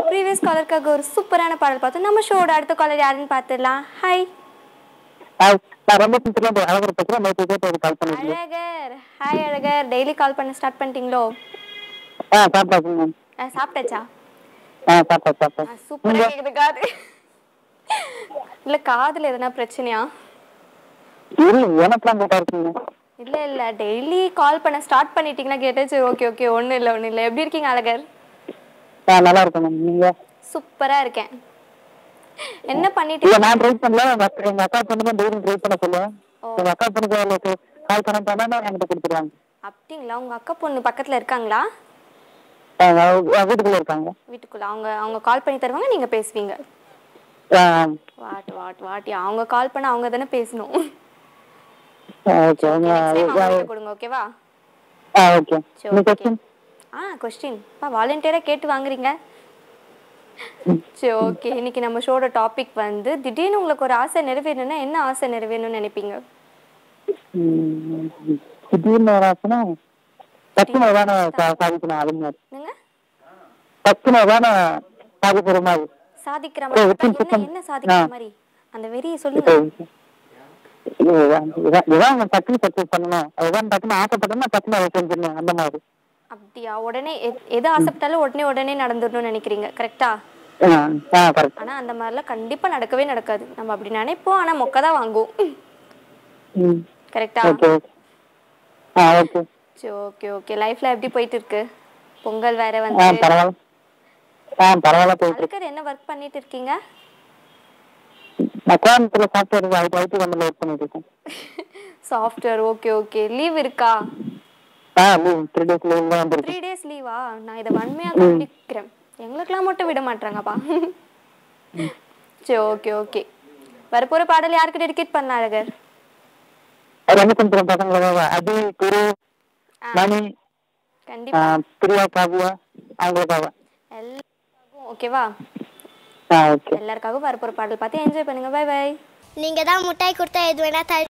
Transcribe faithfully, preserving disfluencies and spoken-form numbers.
Previous காலருக்காக ஒரு சூப்பரான பாடல் பார்த்தோம். நம்ம ஷோட அடுத்த காலர் யாருன்னு பார்த்துடலாம். Hi Alagar. Hi Alagar, daily call பண்ண ஸ்டார்ட் பண்ணிட்டீங்களோ? சாப்பிட்டாச்சா? சூப்பரா கேக்குது காது. இல்ல காதுல எதனா பிரச்சனையா? இல்ல இல்ல டெய்லி கால் பண்ண ஸ்டார்ட் பண்ணிட்டீங்கன்னா கேட்டாச்சு. ஓகே ஓகே ஒண்ணு இல்ல ஒண்ணு இல்ல. எப்படி இருக்கீங்க அழகர்? நல்லா இருக்கேன். நீங்க? சூப்பரா இருக்கேன். என்ன பண்ணிட்டு இருக்கீங்க? நான் ட்ரை பண்ணல. எங்க அக்கா பொண்ணுக்கு டெய்லி ட்ரை பண்ண சொல்லுவேன். எங்க அக்கா பொண்ணுக்கு கால் பண்ண பண்ணா என்கிட்ட கொடுத்துருவாங்க. அப்படிங்களா? உங்க அக்கா பொண்ணு பக்கத்துல இருக்காங்களா? வீட்டுக்குள்ள இருக்காங்க. வீட்டுக்குள்ள அவங்க அவங்க கால் பண்ணி தருவாங்க, நீங்க பேசுவீங்க. வாட் வாட் வாட் அவங்க கால் பண்ண அவங்க தானே பேசணும். ஓகே நெக்ஸ்ட் டைம் அவங்க கொடுங்க. ஓகேவா? ஆ ஓகே. நீ क्वेश्चन ஆ क्वेश्चन பா வாலண்டியரா கேட்டு வாங்குறீங்க. சரி ஓகே. இன்னைக்கு நம்ம ஷோட டாபிக் வந்து திடீர்னு உங்களுக்கு ஒரு ஆசை நிறைவேறணும்னா என்ன ஆசை நிறைவேறணும்னு நினைப்பீங்க? திடீர்னு ஒரு ஆசைனா டக்குனு தான சாதிக்கணும். அது மாதிரி என்னங்க? டக்குனு தான சாதிக்கிற மாதிரி. சாதிக்கிற மாதிரி என்ன என்ன சாதிக்கிற மாதிரி? அந்த வெறியை சொல்லுங்க. இதான் டக்குனு சக்சஸ் பண்ணணும். அதுதான் டக்குனு ஆசைப்பட்டோம்னா டக்குனு அதை செஞ்சிடணும். அந்த மாதிரி. அப்படியா? உடனே எது ஆசைப்பட்டாலும் உடனே உடனே நடந்துடணும்னு நினைக்கிறீங்க. கரெக்டா? ஆனா அந்த மாதிரிலாம் கண்டிப்பா நடக்கவே நடக்காது. நம்ம அப்படி நினைப்போம், ஆனா மொக்க தான் வாங்குவோம். கரெக்டா? சரி ஓகே ஓகே. லைஃப்ல எப்படி போயிட்டு இருக்கு? பொங்கல் வேற வந்து அதுக்கு என்ன ஒர்க் பண்ணிட்டு இருக்கீங்க? சாஃப்ட்வேர். Okay okay. லீவ் இருக்கா? த்ரீ டேஸ் லீவா? நான் இதை வன்மையா கண்டிக்கிறேன். எங்களுக்கெல்லாம் மட்டும் விட மாட்டாங்கப்பா. சரி ஓகே ஓகே. வரப்போற பாடல் யாருக்கு டெடிகேட் பண்ண அழகர்? கண்டிப்பா எல்லாருக்காகவும். ஓகேவா? எல்லாருக்காகவும் வரப்போற பாடல் பார்த்து என்ஜாய் பண்ணுங்க. Bye bye. நீங்க தான் முட்டாய் கொடுத்தா எது வேணா